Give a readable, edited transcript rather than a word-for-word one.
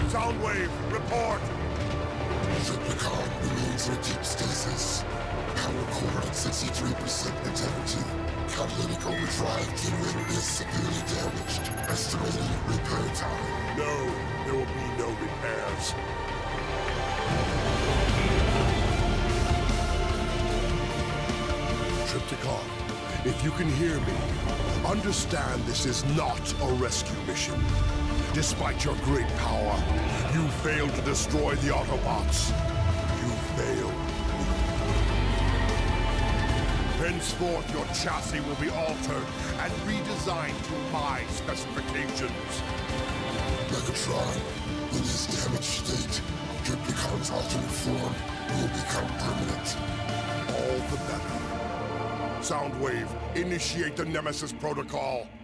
Soundwave, report! Trypticon remains in deep stasis. Power core at 63% integrity. Catalytic overdrive generator is severely damaged. Estimated repair time. No, there will be no repairs. Trypticon, if you can hear me, understand this is not a rescue mission. Despite your great power, you failed to destroy the Autobots. You failed me. Henceforth, your chassis will be altered and redesigned to my specifications. Megatron, in his damaged state, Trypticon's alternate form will become permanent. All the better. Soundwave, initiate the Nemesis Protocol.